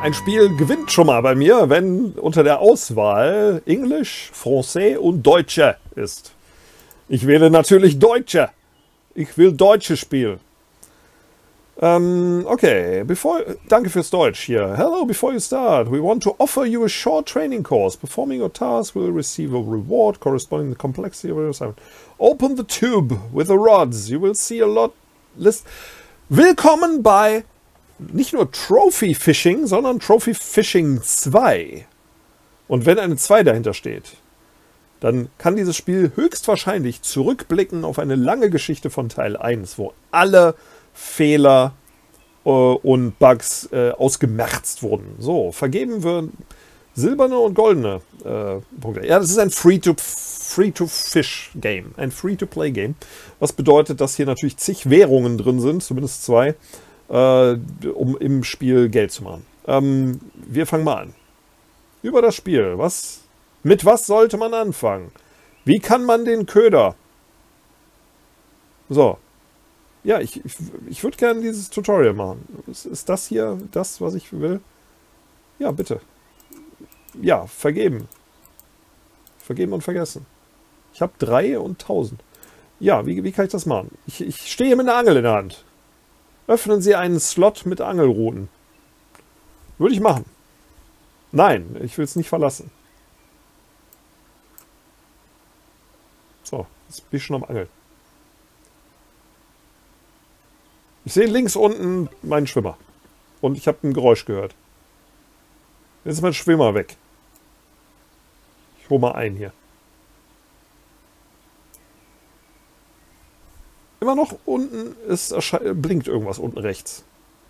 Ein Spiel gewinnt schon mal bei mir, wenn unter der Auswahl Englisch, Français und Deutsche ist. Ich wähle natürlich Deutsche. Ich will deutsche Spiel. Okay, danke fürs Deutsch hier. Hello, before you start, we want to offer you a short training course. Performing your task will receive a reward corresponding to the complexity of your assignment. Open the tube with the rods. You will see a lot list. Willkommen bei nicht nur Trophy Fishing, sondern Trophy Fishing 2. Und wenn eine 2 dahinter steht, dann kann dieses Spiel höchstwahrscheinlich zurückblicken auf eine lange Geschichte von Teil 1, wo alle Fehler und Bugs ausgemerzt wurden. So, vergeben wir silberne und goldene Punkte. Ja, das ist ein Free-to-Fish-Game, ein Free-to-Play-Game, was bedeutet, dass hier natürlich zig Währungen drin sind, zumindest 2, um im Spiel Geld zu machen. Wir fangen mal an. Über das Spiel. Mit was sollte man anfangen? Wie kann man den Köder? So. Ja, ich würde gerne dieses Tutorial machen. Ist das hier das, was ich will? Ja, bitte. Ja, vergeben. Vergeben und vergessen. Ich habe 3 und 1000. Ja, wie kann ich das machen? Ich stehe mit einer Angel in der Hand. Öffnen Sie einen Slot mit Angelruten. Würde ich machen. Nein, ich will es nicht verlassen. So, jetzt bin ich schon am Angeln. Ich sehe links unten meinen Schwimmer. Und ich habe ein Geräusch gehört. Jetzt ist mein Schwimmer weg. Ich hole mal ein hier. Immer noch unten blinkt irgendwas unten rechts.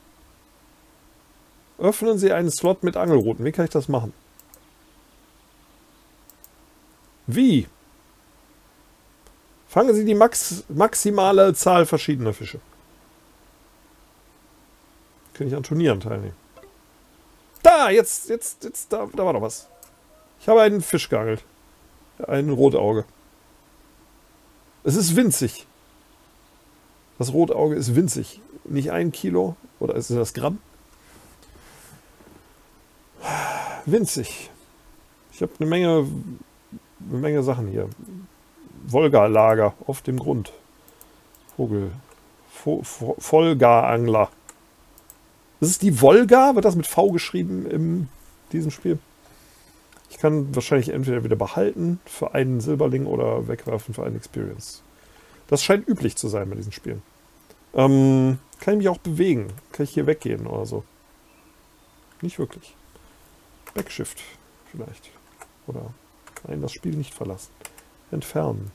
Öffnen Sie einen Slot mit Angelruten. Wie kann ich das machen? Wie? Fangen Sie die maximale Zahl verschiedener Fische. Kann ich an Turnieren teilnehmen. Da war doch was. Ich habe einen Fisch geangelt. Ein Rotauge. Es ist winzig. Das Rotauge ist winzig. Nicht 1 Kilo. Oder ist das Gramm? Winzig. Ich habe eine Menge Sachen hier. Wolga-Lager auf dem Grund. Vollgarangler. Das ist die Wolga, wird das mit V geschrieben in diesem Spiel. Ich kann wahrscheinlich entweder wieder behalten für einen Silberling oder wegwerfen für einen Experience. Das scheint üblich zu sein bei diesen Spielen. Kann ich mich auch bewegen? Kann ich hier weggehen oder so? Nicht wirklich. Backshift vielleicht. Oder nein, das Spiel nicht verlassen. Entfernen.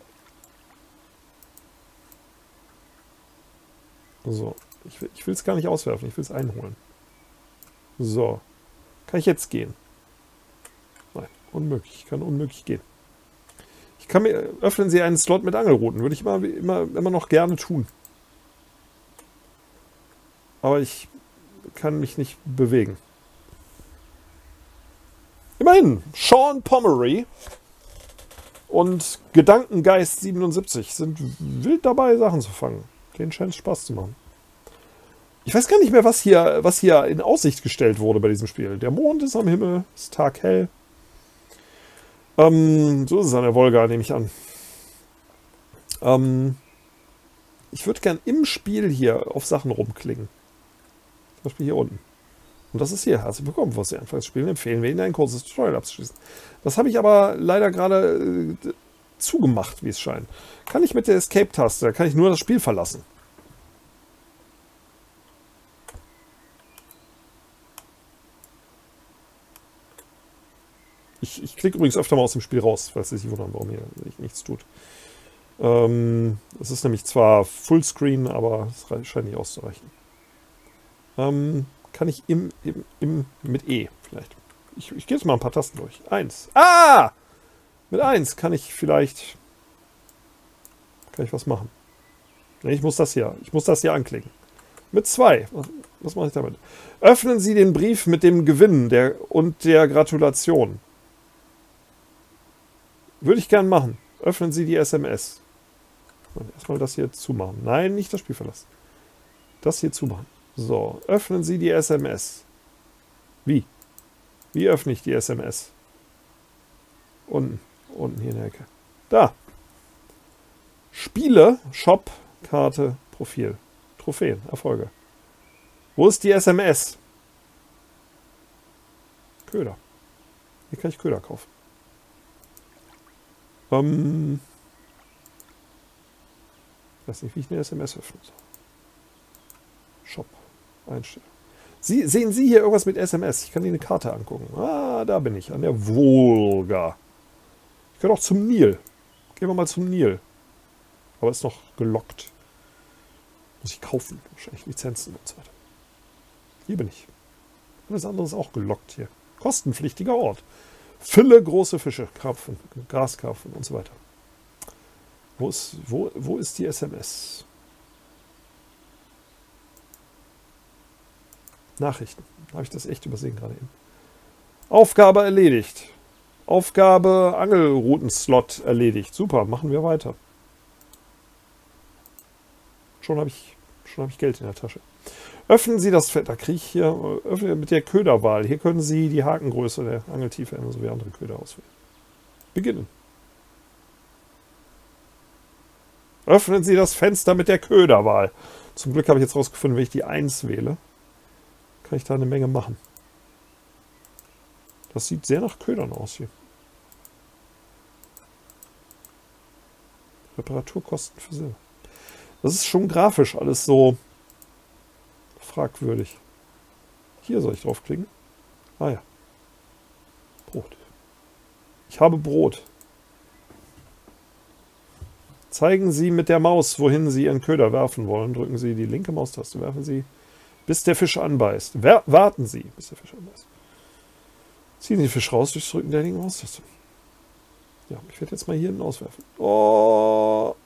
So. Ich will es gar nicht auswerfen, ich will es einholen. So. Kann ich jetzt gehen? Nein, unmöglich. Ich kann unmöglich gehen. Öffnen Sie einen Slot mit Angelruten. Würde ich immer noch gerne tun. Aber ich kann mich nicht bewegen. Immerhin, Sean Pomeroy und Gedankengeist 77 sind wild dabei, Sachen zu fangen. Denen scheint es Spaß zu machen. Ich weiß gar nicht mehr, was hier in Aussicht gestellt wurde bei diesem Spiel. Der Mond ist am Himmel, es ist taghell. So ist es an der Wolga, nehme ich an. Ich würde gern im Spiel hier auf Sachen rumklicken. Zum Beispiel hier unten. Und das ist hier. Herzlich willkommen, was Sie anfangs spielen. Empfehlen wir Ihnen ein kurzes Tutorial abzuschließen. Das habe ich aber leider gerade zugemacht, wie es scheint. Kann ich mit der Escape-Taste, kann ich nur das Spiel verlassen. Ich klicke übrigens öfter mal aus dem Spiel raus, falls Sie sich wundern, warum hier nichts tut. Es ist nämlich zwar Fullscreen, aber es scheint nicht auszureichen. Kann ich mit E vielleicht. Ich gehe jetzt mal ein paar Tasten durch. 1. Ah! Mit 1 kann ich was machen. Nee, ich muss das hier anklicken. Mit 2. Was mache ich damit? Öffnen Sie den Brief mit dem Gewinn und der Gratulation. Würde ich gern machen. Öffnen Sie die SMS. Erstmal das hier zumachen. Nein, nicht das Spiel verlassen. Das hier zumachen. So, öffnen Sie die SMS. Wie? Wie öffne ich die SMS? Unten hier in der Ecke. Da. Spiele, Shop, Karte, Profil. Trophäen, Erfolge. Wo ist die SMS? Köder. Hier kann ich Köder kaufen. Ich weiß nicht, wie ich eine SMS öffnen soll. Shop. Einstellen. Sehen Sie hier irgendwas mit SMS? Ich kann Ihnen eine Karte angucken. Ah, da bin ich. An der Wolga. Ich kann auch zum Nil. Gehen wir mal zum Nil. Aber ist noch gelockt. Muss ich kaufen. Wahrscheinlich Lizenzen und so weiter. Hier bin ich. Alles andere ist auch gelockt hier. Kostenpflichtiger Ort. Fülle große Fische, Karpfen, Graskarpfen und so weiter. Wo ist die SMS? Nachrichten. Habe ich das echt übersehen gerade eben. Aufgabe erledigt. Aufgabe Angelroutenslot erledigt. Super, machen wir weiter. Schon habe ich Geld in der Tasche. Öffnen Sie das Feld. Da kriege ich hier mit der Köderwahl. Hier können Sie die Hakengröße der Angeltiefe sowie andere Köder auswählen. Beginnen. Öffnen Sie das Fenster mit der Köderwahl. Zum Glück habe ich jetzt rausgefunden, wenn ich die 1 wähle, kann ich da eine Menge machen. Das sieht sehr nach Ködern aus hier. Reparaturkosten für Silber. Das ist schon grafisch alles so fragwürdig. Hier soll ich draufklicken. Ah ja. Brot. Ich habe Brot. Zeigen Sie mit der Maus, wohin Sie Ihren Köder werfen wollen. Drücken Sie die linke Maustaste. Werfen Sie, bis der Fisch anbeißt. Warten Sie, bis der Fisch anbeißt. Ziehen Sie den Fisch raus durch Drücken der linken Maustaste. Ja, ich werde jetzt mal hier hinten auswerfen. Oh.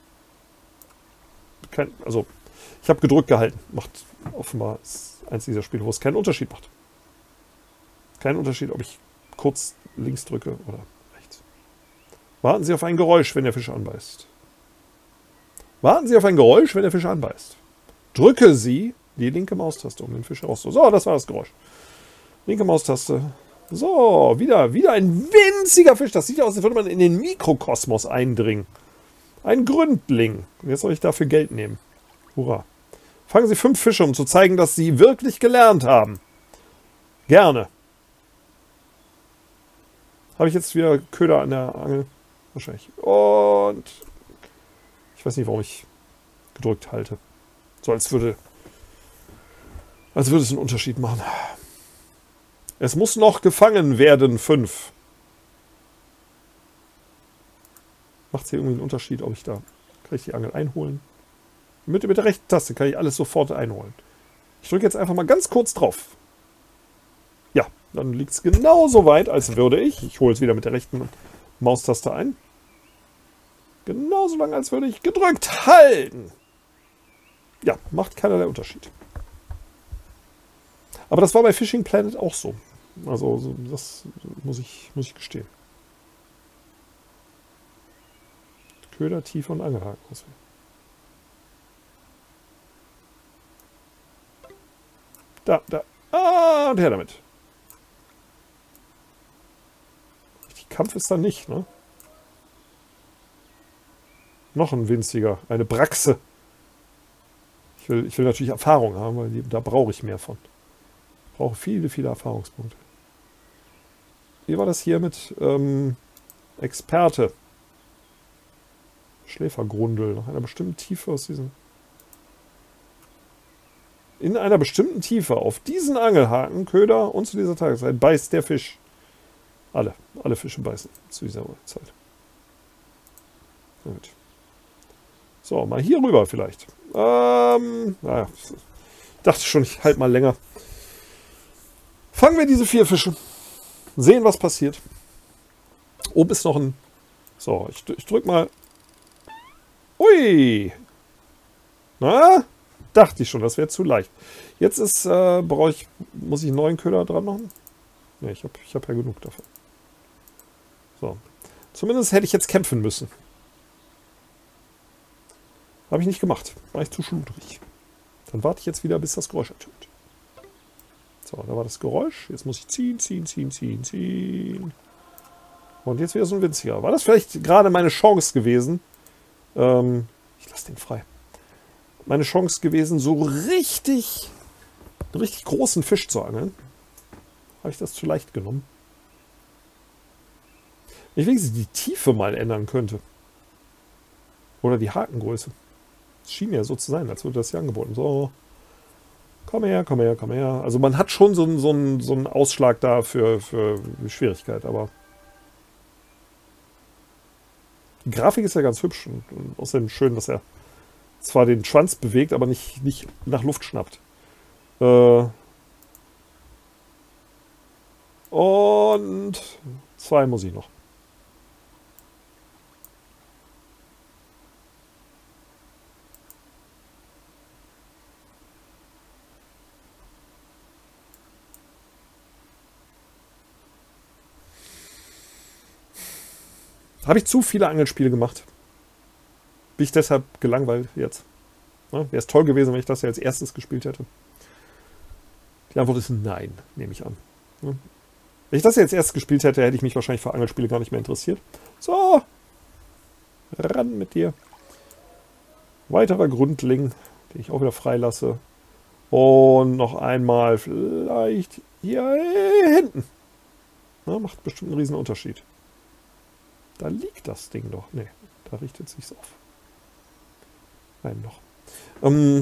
Also, ich habe gedrückt gehalten. Macht offenbar eins dieser Spiele, wo es keinen Unterschied macht. Kein Unterschied, ob ich kurz links drücke oder rechts. Warten Sie auf ein Geräusch, wenn der Fisch anbeißt. Warten Sie auf ein Geräusch, wenn der Fisch anbeißt. Drücke Sie die linke Maustaste, um den Fisch herauszuholen. So, das war das Geräusch. Linke Maustaste. So, wieder ein winziger Fisch. Das sieht aus, als würde man in den Mikrokosmos eindringen. Ein Gründling. Jetzt soll ich dafür Geld nehmen. Hurra. Fangen Sie 5 Fische, um zu zeigen, dass Sie wirklich gelernt haben. Gerne. Habe ich jetzt wieder Köder an der Angel? Wahrscheinlich. Und ich weiß nicht, warum ich gedrückt halte. So, als würde es einen Unterschied machen. Es muss noch gefangen werden, 5. Macht es hier irgendwie einen Unterschied, ob ich da... Kann ich die Angel einholen? Mit der rechten Taste kann ich alles sofort einholen. Ich drücke jetzt einfach mal ganz kurz drauf. Ja, dann liegt es genauso weit, als würde ich hole es wieder mit der rechten Maustaste ein. Genauso lang, als würde ich gedrückt halten. Ja, macht keinerlei Unterschied. Aber das war bei Fishing Planet auch so. Also, das muss ich gestehen. Köder, Tiefe und Angelhaken auswählen. Da. Ah, und her damit. Richtig Kampf ist da nicht, ne? Noch ein winziger. Eine Braxe. Ich will natürlich Erfahrung haben, weil da brauche ich mehr von. Ich brauche viele Erfahrungspunkte. Wie war das hier mit Experte? Schläfergrundel. Nach einer bestimmten Tiefe aus diesen... In einer bestimmten Tiefe auf diesen Angelhaken, Köder und zu dieser Tageszeit beißt der Fisch. Alle Fische beißen zu dieser Zeit. Gut. So, mal hier rüber vielleicht. Naja, ich dachte schon, ich halte mal länger. Fangen wir diese 4 Fische. Sehen, was passiert. Oben ist noch ein... So, ich drück mal... Ui! Na? Dachte ich schon, das wäre zu leicht. Jetzt ist, muss ich einen neuen Köder dran machen? Ne, ich hab ja genug davon. So. Zumindest hätte ich jetzt kämpfen müssen. Habe ich nicht gemacht. War ich zu schludrig. Dann warte ich jetzt wieder, bis das Geräusch ertönt. So, da war das Geräusch. Jetzt muss ich ziehen, ziehen, ziehen, ziehen, ziehen. Und jetzt wieder so ein winziger. War das vielleicht gerade meine Chance gewesen? Ich lasse den frei. Meine Chance gewesen, so richtig, einen richtig großen Fisch zu angeln. Habe ich das zu leicht genommen? Wenn ich wenigstens die Tiefe mal ändern könnte. Oder die Hakengröße. Es schien ja so zu sein, als würde das hier angeboten. So. Komm her, komm her, komm her. Also man hat schon so einen Ausschlag da für Schwierigkeit, aber die Grafik ist ja ganz hübsch und außerdem schön, dass er zwar den Schwanz bewegt, aber nicht nach Luft schnappt. Und 2 muss ich noch. Habe ich zu viele Angelspiele gemacht? Bin ich deshalb gelangweilt jetzt? Wäre es toll gewesen, wenn ich das ja als erstes gespielt hätte? Die Antwort ist nein, nehme ich an. Wenn ich das ja als erstes gespielt hätte, hätte ich mich wahrscheinlich für Angelspiele gar nicht mehr interessiert. So, ran mit dir. Weiterer Grundling, den ich auch wieder freilasse. Und noch einmal vielleicht hier hinten. Macht bestimmt einen riesen Unterschied. Da liegt das Ding doch. Ne, da richtet es sich auf. Nein, noch.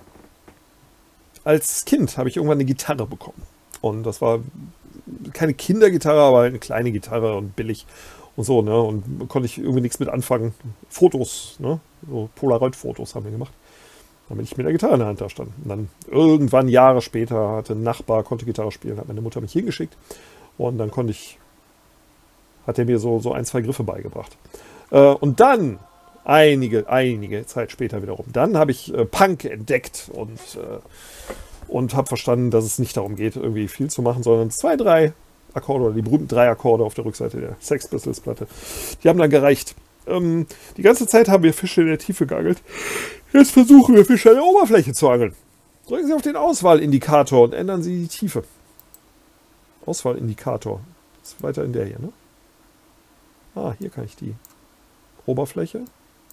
Als Kind habe ich irgendwann eine Gitarre bekommen. Und das war keine Kindergitarre, aber eine kleine Gitarre und billig und so. Ne? Und konnte ich irgendwie nichts mit anfangen. Fotos, ne? So Polaroid-Fotos haben wir gemacht. Dann bin ich mit der Gitarre in der Hand da stand. Und dann irgendwann Jahre später hatte ein Nachbar, konnte Gitarre spielen, hat meine Mutter mich hingeschickt. Und dann hat er mir so 1, 2 Griffe beigebracht. Und dann, einige Zeit später wiederum, dann habe ich Punk entdeckt und habe verstanden, dass es nicht darum geht, irgendwie viel zu machen, sondern 2, 3 Akkorde oder die berühmten 3 Akkorde auf der Rückseite der Sex Pistols Platte. Die haben dann gereicht. Die ganze Zeit haben wir Fische in der Tiefe geangelt. Jetzt versuchen wir Fische an der Oberfläche zu angeln. Drücken Sie auf den Auswahlindikator und ändern Sie die Tiefe. Auswahlindikator. Das ist weiter in der hier, ne? Ah, hier kann ich die Oberfläche.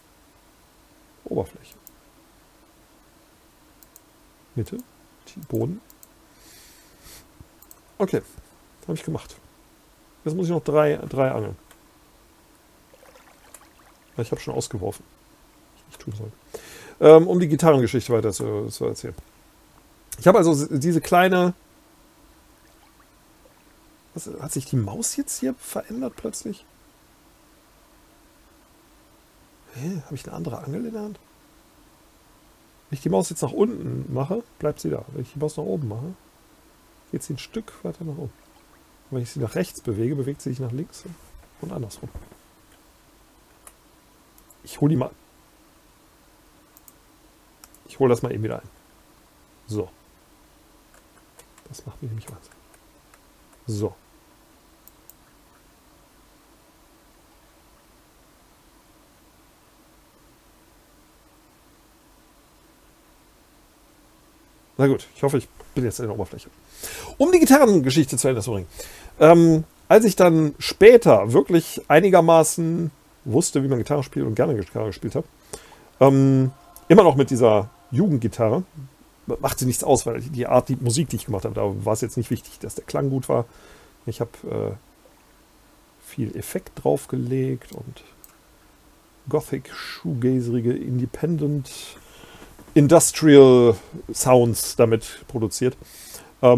Mitte. Boden. Okay, habe ich gemacht. Jetzt muss ich noch 3 angeln. Ich habe schon ausgeworfen. Was ich nicht tun soll. Um die Gitarrengeschichte weiter zu erzählen. Ich habe also diese kleine... Hat sich die Maus jetzt hier verändert plötzlich? Habe ich eine andere Angel in der Hand? Wenn ich die Maus jetzt nach unten mache, bleibt sie da. Wenn ich die Maus nach oben mache, geht sie ein Stück weiter nach oben. Und wenn ich sie nach rechts bewege, bewegt sie sich nach links und andersrum. Ich hole die mal. Ich hole das mal eben wieder ein. So. Das macht mich nämlich wahnsinnig. So. Na gut, ich hoffe, ich bin jetzt an der Oberfläche. Um die Gitarrengeschichte zu Ende zu bringen. Als ich dann später wirklich einigermaßen wusste, wie man Gitarre spielt und gerne Gitarre gespielt habe, immer noch mit dieser Jugendgitarre, machte nichts aus, weil die Musik, die ich gemacht habe, da war es jetzt nicht wichtig, dass der Klang gut war. Ich habe viel Effekt draufgelegt und Gothic, shoegazerige, Independent, Industrial Sounds damit produziert. Da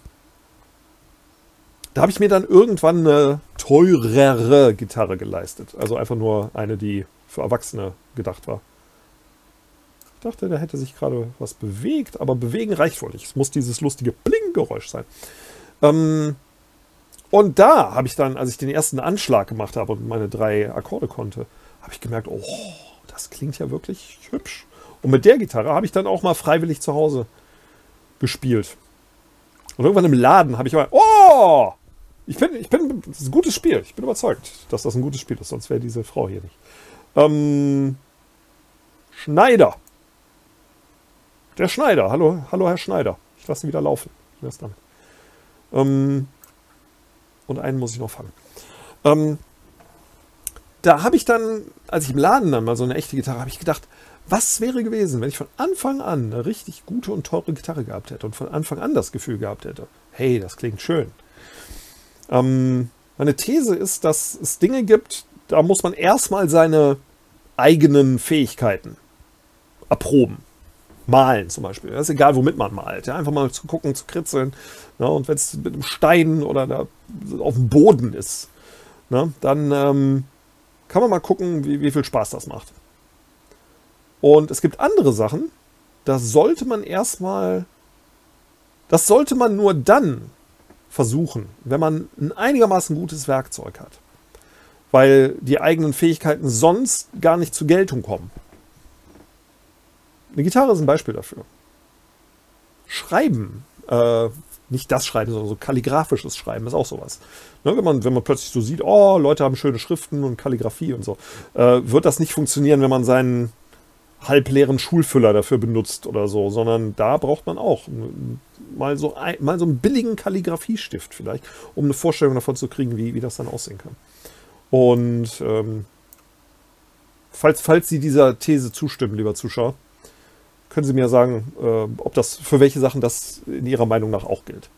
habe ich mir dann irgendwann eine teurere Gitarre geleistet. Also einfach nur eine, die für Erwachsene gedacht war. Ich dachte, da hätte sich gerade was bewegt, aber bewegen reicht wohl nicht. Es muss dieses lustige Bling-Geräusch sein. Und da habe ich dann, als ich den ersten Anschlag gemacht habe und meine 3 Akkorde konnte, habe ich gemerkt, oh, das klingt ja wirklich hübsch. Und mit der Gitarre habe ich dann auch mal freiwillig zu Hause gespielt. Und irgendwann im Laden habe ich mal, oh, das ist ein gutes Spiel. Ich bin überzeugt, dass das ein gutes Spiel ist, sonst wäre diese Frau hier nicht. Schneider. Der Schneider. Hallo Herr Schneider. Ich lasse ihn wieder laufen. Was damit? Und einen muss ich noch fangen. Da habe ich dann, als ich im Laden dann mal so eine echte Gitarre, habe ich gedacht, was wäre gewesen, wenn ich von Anfang an eine richtig gute und teure Gitarre gehabt hätte und von Anfang an das Gefühl gehabt hätte, hey, das klingt schön. Meine These ist, dass es Dinge gibt, da muss man erstmal seine eigenen Fähigkeiten erproben. Malen zum Beispiel. Das ist egal, womit man malt. Ja, einfach mal zu gucken, zu kritzeln. Ja, und wenn es mit einem Stein oder da auf dem Boden ist, ne, dann kann man mal gucken, wie viel Spaß das macht. Und es gibt andere Sachen, das sollte man nur dann versuchen, wenn man ein einigermaßen gutes Werkzeug hat. Weil die eigenen Fähigkeiten sonst gar nicht zur Geltung kommen. Eine Gitarre ist ein Beispiel dafür. Schreiben, nicht das Schreiben, sondern so kalligraphisches Schreiben ist auch sowas. Ne, wenn man plötzlich so sieht, oh, Leute haben schöne Schriften und Kalligrafie und so, wird das nicht funktionieren, wenn man seinen halbleeren Schulfüller dafür benutzt oder so, sondern da braucht man auch mal so einen billigen Kalligrafiestift vielleicht, um eine Vorstellung davon zu kriegen, wie das dann aussehen kann. Und falls Sie dieser These zustimmen, lieber Zuschauer, können Sie mir sagen, für welche Sachen das in Ihrer Meinung nach auch gilt.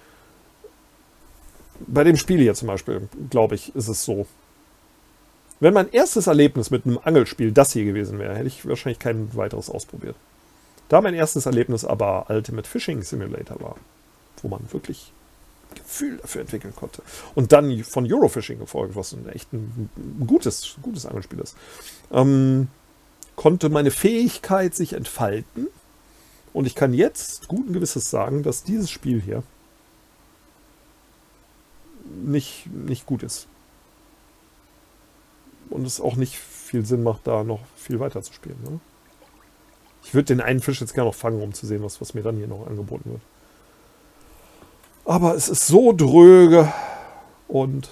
Bei dem Spiel hier zum Beispiel, glaube ich, ist es so. Wenn mein erstes Erlebnis mit einem Angelspiel das hier gewesen wäre, hätte ich wahrscheinlich kein weiteres ausprobiert. Da mein erstes Erlebnis aber Ultimate Fishing Simulator war, wo man wirklich Gefühl dafür entwickeln konnte. Und dann von Eurofishing gefolgt, was echt ein gutes Angelspiel ist. Konnte meine Fähigkeit sich entfalten. Und ich kann jetzt guten Gewissens sagen, dass dieses Spiel hier nicht gut ist. Und es auch nicht viel Sinn macht, da noch viel weiter zu spielen. Ne? Ich würde den einen Fisch jetzt gerne noch fangen, um zu sehen, was mir dann hier noch angeboten wird. Aber es ist so dröge und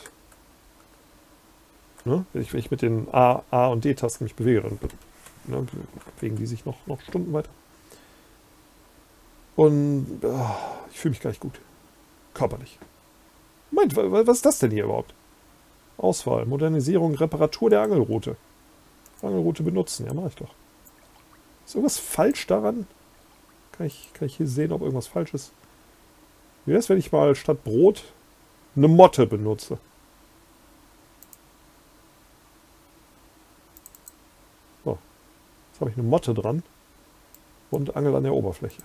ne, wenn ich mit den A und D-Tasten mich bewege, dann bewegen die sich noch Stunden weiter. Und ich fühle mich gar nicht gut. Körperlich. Meint, was ist das denn hier überhaupt? Auswahl, Modernisierung, Reparatur der Angelrute. Angelrute benutzen, ja, mache ich doch. Ist irgendwas falsch daran? Kann ich hier sehen, ob irgendwas falsch ist? Wie wäre es, wenn ich mal statt Brot eine Motte benutze? So, jetzt habe ich eine Motte dran und angel an der Oberfläche.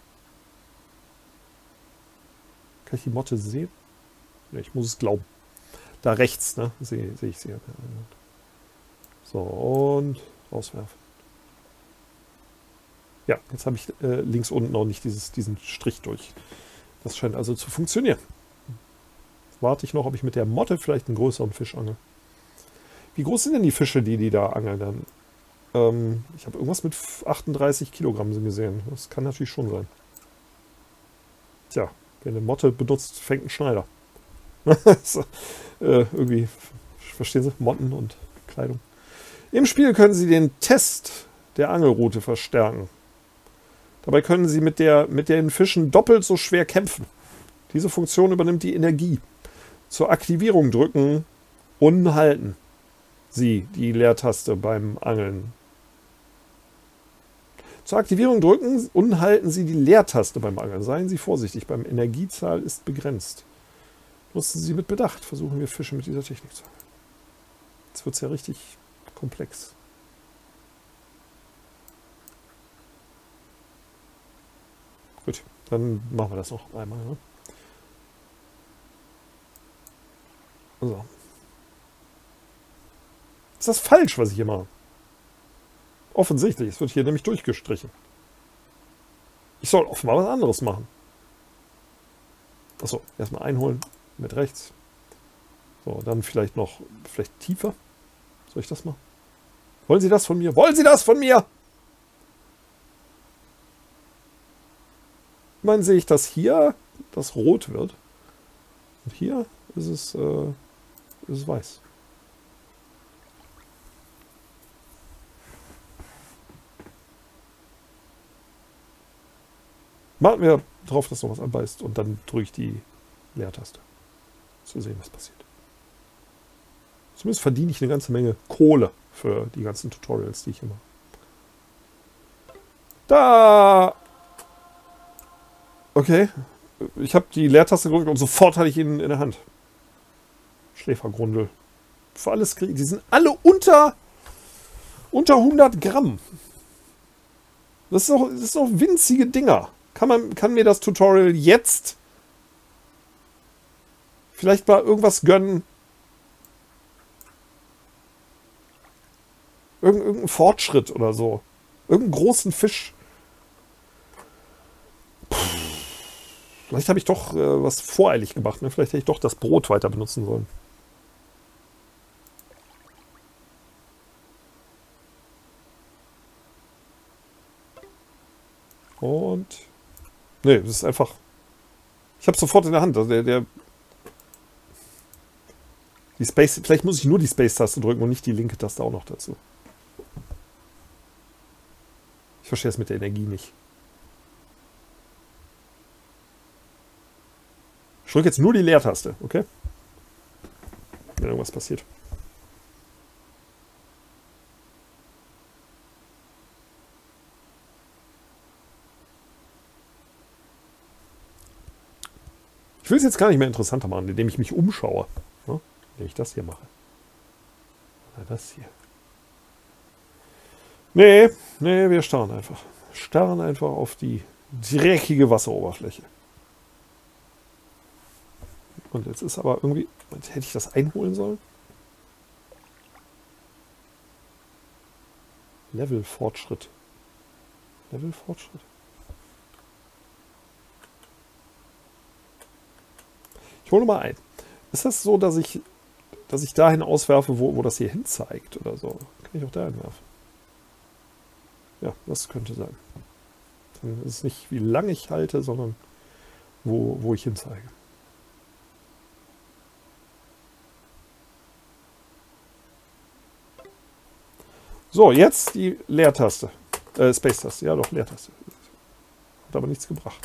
Kann ich die Motte sehen? Ne, ich muss es glauben. Da rechts, ne? Sehe ich sie. So, und rauswerfen. Ja, jetzt habe ich links unten noch nicht diesen Strich durch. Das scheint also zu funktionieren. Jetzt warte ich noch, ob ich mit der Motte vielleicht einen größeren Fisch angel. Wie groß sind denn die Fische, die da angeln dann? Ich habe irgendwas mit 38 Kilogramm gesehen. Das kann natürlich schon sein. Tja, wer eine Motte benutzt, fängt ein Schneider. Irgendwie, verstehen Sie? Motten und Kleidung. Im Spiel können Sie den Test der Angelrute verstärken. Dabei können Sie mit den Fischen doppelt so schwer kämpfen. Diese Funktion übernimmt die Energie. Zur Aktivierung drücken und halten Sie die Leertaste beim Angeln. Zur Aktivierung drücken und halten Sie die Leertaste beim Angeln. Seien Sie vorsichtig, beim Energiezahl ist begrenzt. Nutzen Sie mit Bedacht. Versuchen wir Fische mit dieser Technik zu angeln. Jetzt wird es ja richtig komplex. Gut, dann machen wir das noch einmal. Ne? So. Ist das falsch, was ich hier mache? Offensichtlich, es wird hier nämlich durchgestrichen. Ich soll offenbar was anderes machen. Achso, erstmal einholen mit rechts. So, dann vielleicht tiefer. Soll ich das machen? Wollen Sie das von mir? Wollen Sie das von mir? Ich meine, sehe ich, dass hier das rot wird. Und hier ist es weiß. Warten wir drauf, dass noch was anbeißt und dann drücke ich die Leertaste. Zu sehen, was passiert. Zumindest verdiene ich eine ganze Menge Kohle für die ganzen Tutorials, die ich immer. Da! Okay. Ich habe die Leertaste gedrückt und sofort hatte ich ihn in der Hand. Schläfergrundel. Für alles kriegen. Die sind alle unter 100 Gramm. Das ist doch winzige Dinger. Kann mir das Tutorial jetzt vielleicht mal irgendwas gönnen? Irgendeinen Fortschritt oder so. Irgendeinen großen Fisch. Vielleicht habe ich doch was voreilig gemacht. Ne? Vielleicht hätte ich doch das Brot weiter benutzen sollen. Und... Nee, das ist einfach... Ich habe es sofort in der Hand. Also die Space... Vielleicht muss ich nur die Space-Taste drücken und nicht die linke Taste auch noch dazu. Ich verstehe es mit der Energie nicht. Ich drücke jetzt nur die Leertaste, okay? Wenn irgendwas passiert. Ich will es jetzt gar nicht mehr interessanter machen, indem ich mich umschaue. Ne? Indem ich das hier mache. Oder das hier. Nee, wir starren einfach. Starren einfach auf die dreckige Wasseroberfläche. Und jetzt ist aber irgendwie... Hätte ich das einholen sollen? Level-Fortschritt. Level-Fortschritt. Ich hole mal ein. Ist das so, dass ich dahin auswerfe, wo das hier hin zeigt oder so? Kann ich auch dahin werfen? Ja, das könnte sein. Dann ist es nicht, wie lange ich halte, sondern wo ich hinzeige. So, jetzt die Leertaste. Space-Taste. Ja, doch, Leertaste. Hat aber nichts gebracht.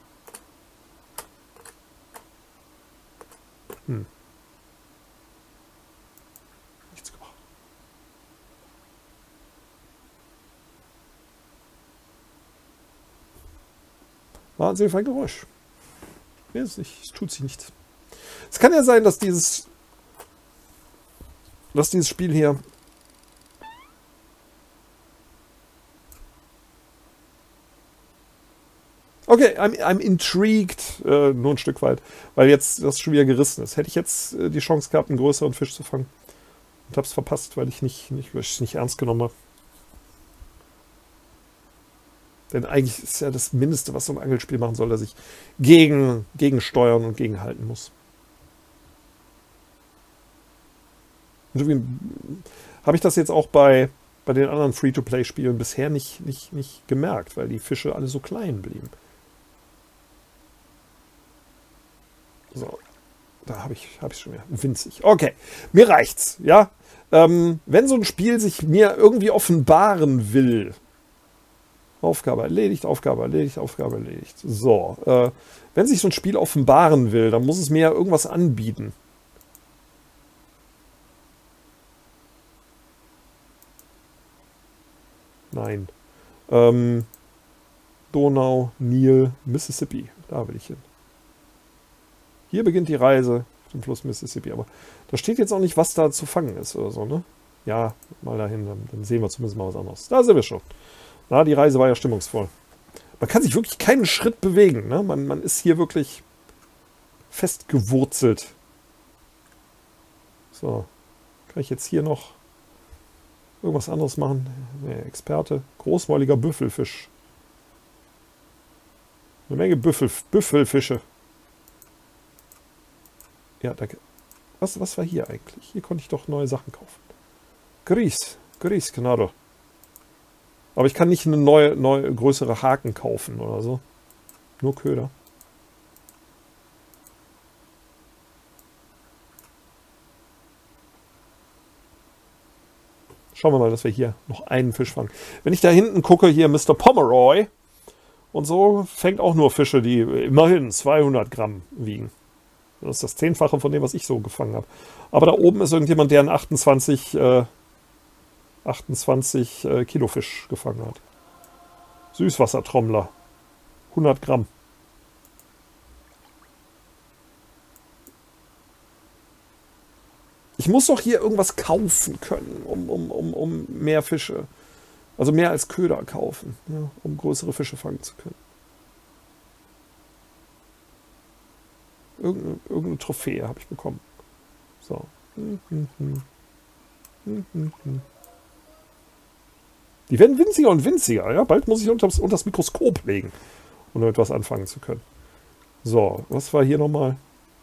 Nichts gebracht. Warten Sie auf ein Geräusch. Nee, es tut sich nichts. Es kann ja sein, dass dieses Spiel hier okay, I'm intrigued, nur ein Stück weit, weil jetzt das schon wieder gerissen ist. Hätte ich jetzt die Chance gehabt, einen größeren Fisch zu fangen und habe es verpasst, weil ich es nicht ernst genommen habe. Denn eigentlich ist ja das Mindeste, was so ein Angelspiel machen soll, dass ich gegensteuern und gegenhalten muss. Und irgendwie habe ich das jetzt auch bei den anderen Free-to-Play-Spielen bisher nicht gemerkt, weil die Fische alle so klein blieben. So, da habe ich schon wieder. Winzig. Okay, mir reicht's. Ja, wenn so ein Spiel sich mir irgendwie offenbaren will. Aufgabe erledigt, Aufgabe erledigt, Aufgabe erledigt. So, wenn sich so ein Spiel offenbaren will, dann muss es mir ja irgendwas anbieten. Nein. Donau, Nil, Mississippi. Da will ich hin. Hier beginnt die Reise auf dem Fluss Mississippi. Aber da steht jetzt auch nicht, was da zu fangen ist oder so, ne? Ja, mal dahin, dann sehen wir zumindest mal was anderes. Da sind wir schon. Na, die Reise war ja stimmungsvoll. Man kann sich wirklich keinen Schritt bewegen, ne? Man ist hier wirklich festgewurzelt. So. Kann ich jetzt hier noch irgendwas anderes machen? Nee, Experte. Großmäuliger Büffelfisch. Eine Menge Büffelfische. Ja, danke. Was war hier eigentlich? Hier konnte ich doch neue Sachen kaufen. Grieß, Knarre. Aber ich kann nicht eine neue größere Haken kaufen oder so. Nur Köder. Schauen wir mal, dass wir hier noch einen Fisch fangen. Wenn ich da hinten gucke, hier Mr. Pomeroy und so, fängt auch nur Fische, die immerhin 200 Gramm wiegen. Das ist das 10-fache von dem, was ich so gefangen habe. Aber da oben ist irgendjemand, der einen 28 Kilo Fisch gefangen hat. Süßwassertrommler. 100 Gramm. Ich muss doch hier irgendwas kaufen können, um mehr Fische. Also mehr als Köder kaufen, ja, um größere Fische fangen zu können. Irgendeine Trophäe habe ich bekommen. So. Die werden winziger und winziger. Ja? Bald muss ich unter das Mikroskop legen, um damit was anfangen zu können. So, was war hier nochmal?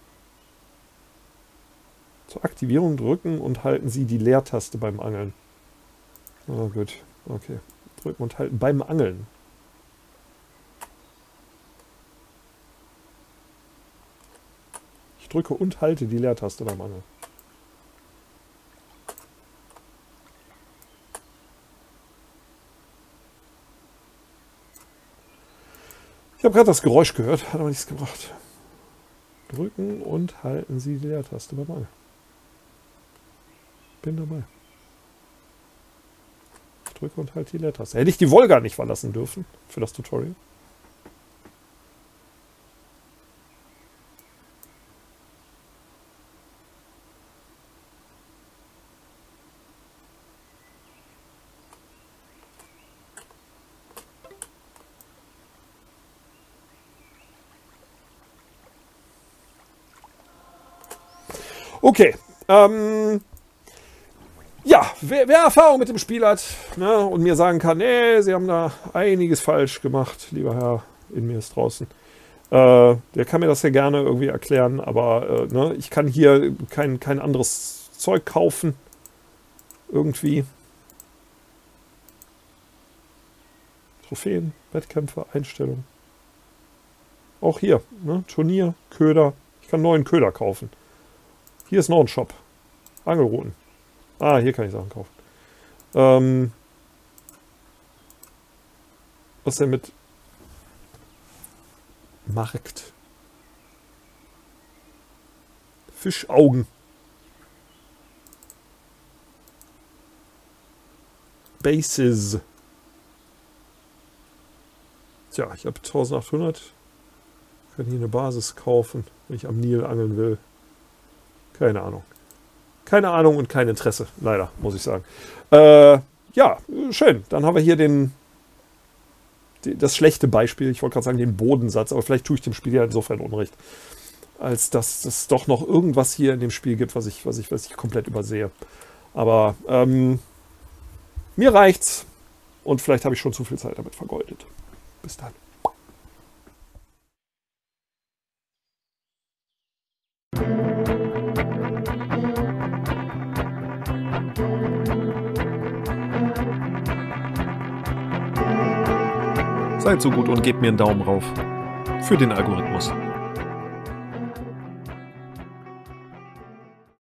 Zur Aktivierung drücken und halten Sie die Leertaste beim Angeln. Oh, gut. Okay. Drücken und halten beim Angeln. Ich drücke und halte die Leertaste beim Angeln. Ich habe gerade das Geräusch gehört, hat aber nichts gebracht. Drücken und halten Sie die Leertaste beim Angeln. Bin dabei. Ich drücke und halte die Leertaste. Hätte ich die Volga nicht verlassen dürfen für das Tutorial. Okay. Ja, wer Erfahrung mit dem Spiel hat, ne, und mir sagen kann, nee, Sie haben da einiges falsch gemacht, lieber Herr, in mir ist draußen, der kann mir das ja gerne irgendwie erklären, aber ne, ich kann hier kein anderes Zeug kaufen. Irgendwie. Trophäen, Wettkämpfe, Einstellungen. Auch hier, ne, Turnier, Köder. Ich kann neuen Köder kaufen. Hier ist noch ein Shop. Angelrouten. Ah, hier kann ich Sachen kaufen. Was denn mit Markt? Fischaugen. Bases. Tja, ich habe 1800. Ich kann hier eine Basis kaufen, wenn ich am Nil angeln will. Keine Ahnung. Keine Ahnung und kein Interesse, leider, muss ich sagen. Ja, schön. Dann haben wir hier das schlechte Beispiel. Ich wollte gerade sagen, den Bodensatz, aber vielleicht tue ich dem Spiel ja insofern Unrecht, als dass es doch noch irgendwas hier in dem Spiel gibt, was ich komplett übersehe. Aber mir reicht's und vielleicht habe ich schon zu viel Zeit damit vergeudet. Bis dann. Seid so gut und gebt mir einen Daumen rauf. Für den Algorithmus.